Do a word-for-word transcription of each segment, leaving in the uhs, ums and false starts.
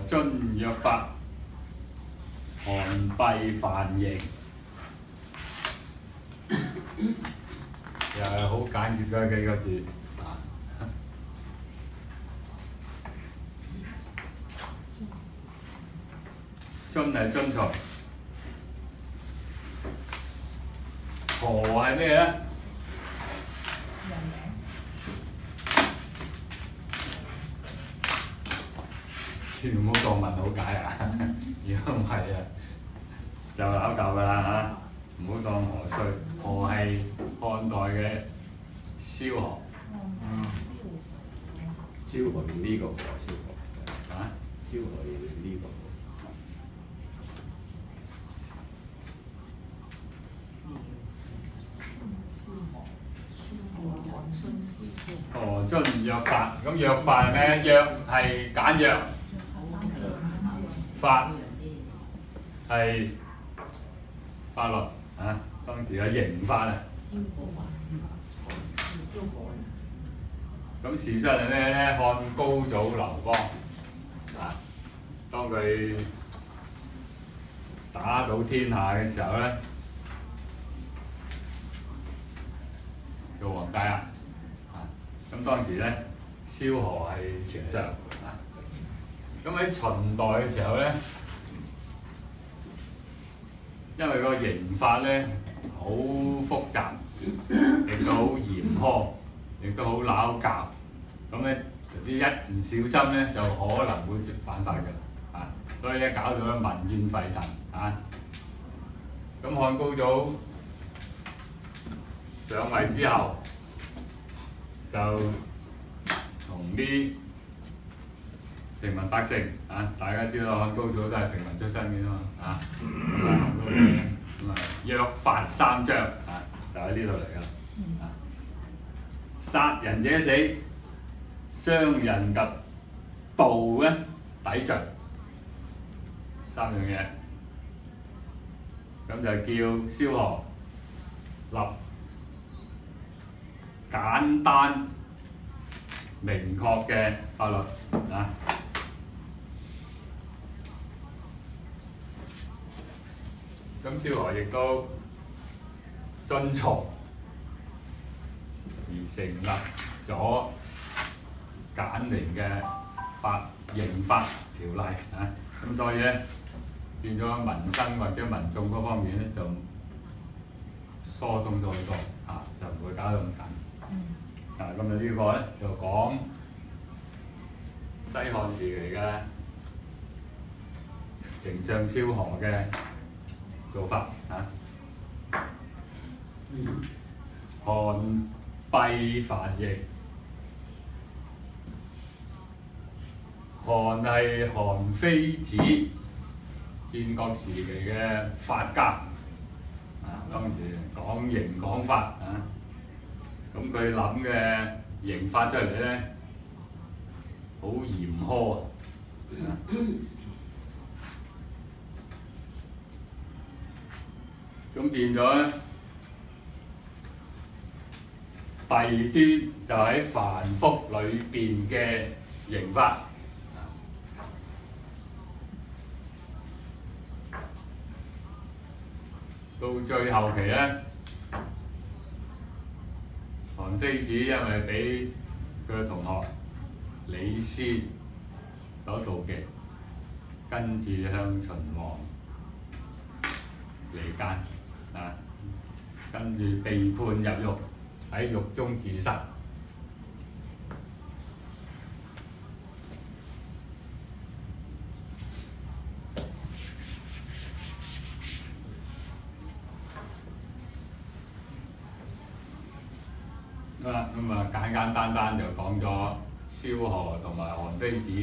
津若發，寒閉繁形。又係好簡潔嘅幾個字啊！津係津曹，河係咩咧？千祈唔好當問好解啊！如果唔係啊，就拗舊㗎啦嚇，唔好當河水。河係漢代嘅蕭何。 蕭何用呢個河，蕭何啊？ 蕭何用呢個。 河津若發，咁若發係咩？若係簡約，發係法律啊，當時嘅刑法啊。咁事實係咩咧？漢高祖劉邦啊，當佢打倒天下嘅時候咧，做皇帝啦。咁當時咧，蕭何係丞相啊。咁喺秦代嘅時候咧，因為個刑法咧好複雜，亦都好嚴苛，亦都好拗教。咁咧，啲一唔小心咧，就可能會犯法嘅啊。所以咧，搞到咧民怨沸騰啊。咁漢高祖上位之後，就同啲平民百姓啊，大家知道漢高祖都係平民出身嘅啫嘛啊，咁啊漢高祖咁啊約法三章啊，就喺呢度嚟㗎啦啊，殺人者死，傷人及盜咧抵罪，三樣嘢，咁就叫蕭何立簡單明確嘅法律啊！咁蕭何亦都遵從而成立咗簡明嘅法刑法條例啊！咁所以咧變咗民生或者民眾嗰方面咧就疏通咗好多啊，就唔會搞到咁緊。嗱，咁啊呢個咧就講西漢時期嘅丞相蕭何嘅做法啊。寒閉繁形，韓係韓非子，戰國時期嘅法家啊，當時講刑講法啊。咁佢諗嘅刑法出嚟咧，好嚴苛啊！咁變咗咧，弊端就喺繁複裏邊嘅刑法。到最後期咧，韓非子因為俾佢嘅同學李斯所妒忌，跟住向秦王離間啊，跟住被判入獄，喺獄中自殺。啊，咁啊簡簡單單就講咗蕭何同埋韓非子，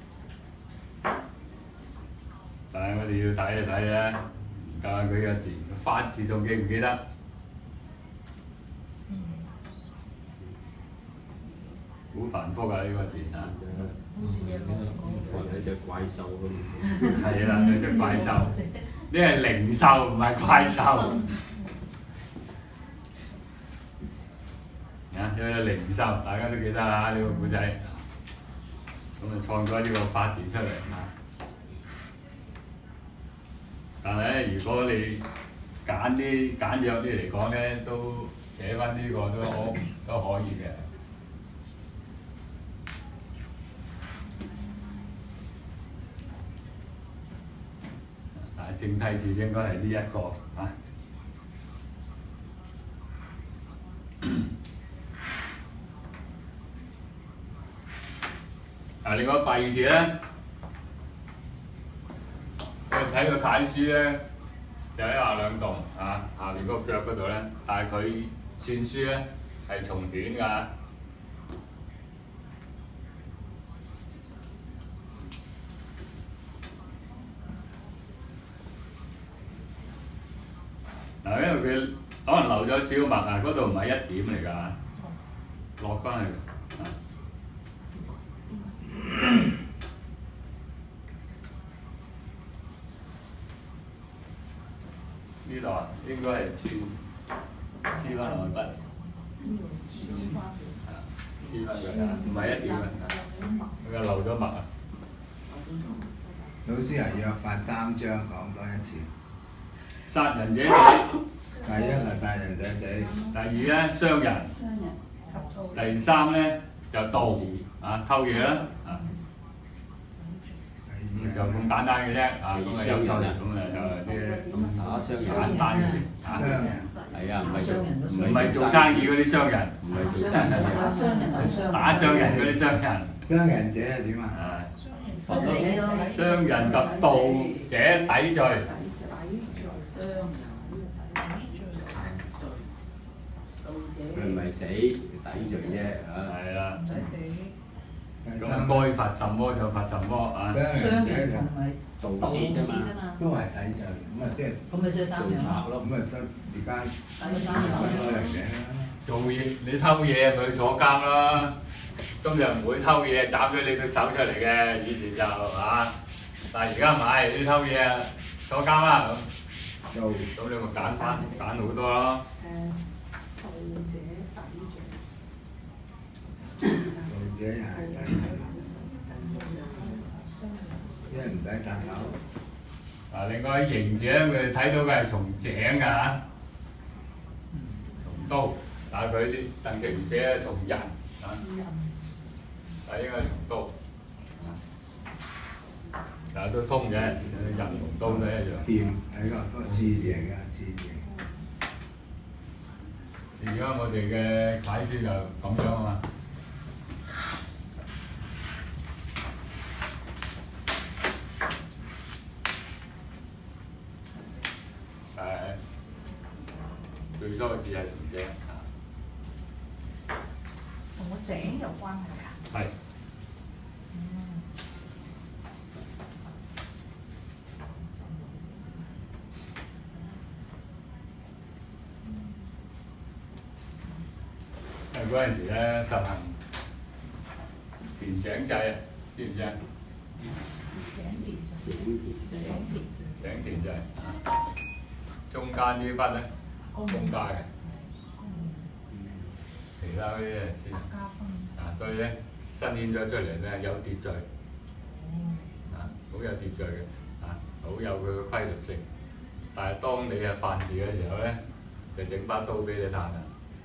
但係我哋要睇一睇咧，教下佢嘅字，法字仲記唔記得？好繁複啊！呢個字啊， 有隻怪獸咁。 係啦，有隻怪獸，呢係靈獸唔係怪獸。啊，有隻靈獸，大家都記得啦，呢個古仔。咁啊創咗呢個法字出嚟啊！ 但係咧，如果你揀啲簡約啲嚟講咧，都寫翻呢個都可都可以嘅。但係正體字應該係呢一個啊。啊，另外閉字咧，我睇個楷書咧，就喺下兩棟啊，下邊嗰個腳嗰度咧，但係佢算書咧係從犬㗎。嗱，因為佢可能漏咗小墨啊，嗰度唔係一點嚟㗎，落翻去。呢度啊，應該係黐黐翻落去筆，黐翻佢啊，唔係一點啊，佢個漏咗墨啊。 老師啊，約法三章講多一次。 殺人者死。 第一係殺人者死。 第二咧傷人。第三咧就盜啊偷嘢啦啊。就咁簡單嘅啫，啊咁啊有趣，咁啊就啲簡單嘅嚇，係啊，唔係唔係做生意嗰啲商人，唔係做生意，打傷人嗰啲商人。 傷人者係點啊？ 傷人及盜者抵罪。 佢唔係死，抵罪啫嚇。 係啦。唔使死。咁啊，該罰什麼就罰什麼啊！ 傷人同埋盜竊㗎嘛， 都係抵罪，咁啊即係咁咪衰三樣咯。 咁啊得而家抵三樣多人嘅。 做嘢你偷嘢咪去坐監啦，今日唔會偷嘢斬咗你對手出嚟嘅，以前就啊，但係而家唔係，你偷嘢啊坐監啦咁。 做咁你咪揀翻揀好多咯。 誒，盜者抵罪。 盜者又係抵罪，因為唔使殺頭。 嗱，另外刑者佢睇到嘅係從井㗎嚇，從刀，但係佢啲鄧成唔寫咧從人啊，但係應該係從刀。但係都通嘅，人同刀都一樣。 掂係個個字形嘅字形。 而家我哋嘅楷書就咁樣啊嘛。誒，最初嘅字係從井啊。 同個井有關係㗎？ 係。因為嗰陣時咧實行填井制啊，知唔知啊？ 井田井田。 井田制，中間呢筆咧公價嘅，其他嗰啲咧先啊，所以咧申獻咗出嚟咧有秩序，啊好有秩序嘅，啊好有佢嘅規律性。但係當你係犯事嘅時候咧，就整把刀俾你彈啦。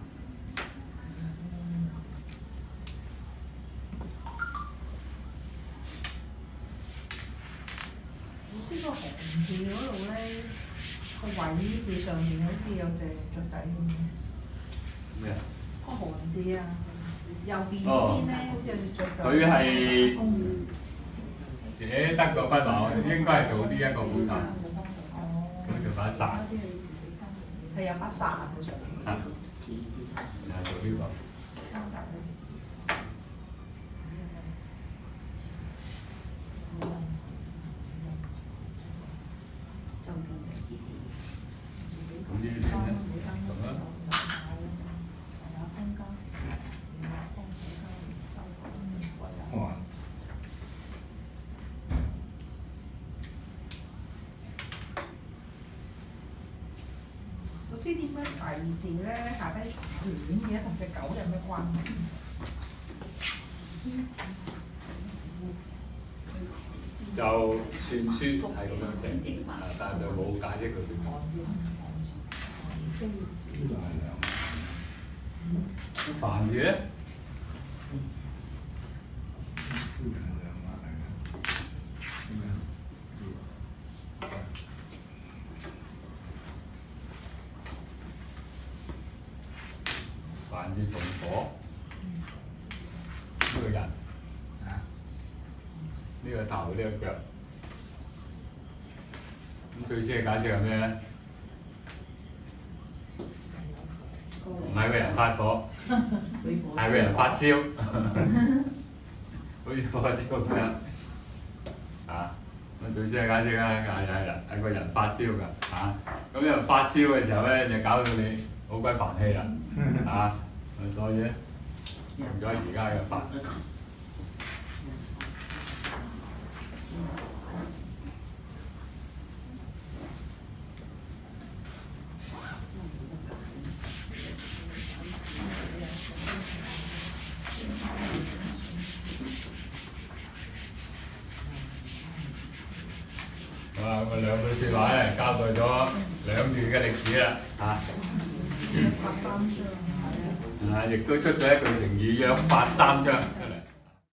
老師個紅字嗰度咧，個位字上面好似有隻雀仔咁。 咩啊？ 個紅字啊，右邊邊咧好似有隻雀仔。 佢係寫得個筆畫，應該係做呢一個本頭。 哦。 佢做把傘。 係有把傘喺上面。 啊，係做呢個。咁呢啲點咧？咁啦。 寒。 老師點解閉字咧下低短嘅，同隻狗有咩關係？ 就算書係咁樣寫，啊，但係就冇解釋佢點。 呢個係兩凡字咧， 呢個係兩碼嚟嘅。咩啊？ 凡字從火，呢個人， 啊？ 呢個頭，呢個腳。咁最先嘅解釋係咩咧？唔係個人發火，係個人發燒，好似發燒咁樣。啊，咁最先嘅解釋咧係係人係個人發燒㗎，啊，咁人發燒嘅時候咧就搞到你好鬼煩氣啦，啊，所以咧用咗而家嘅法。好啦，咁兩句説話咧交代咗兩段嘅歷史啦，啊， 發三章係啊。 啊，亦都出咗一句成語約法三章。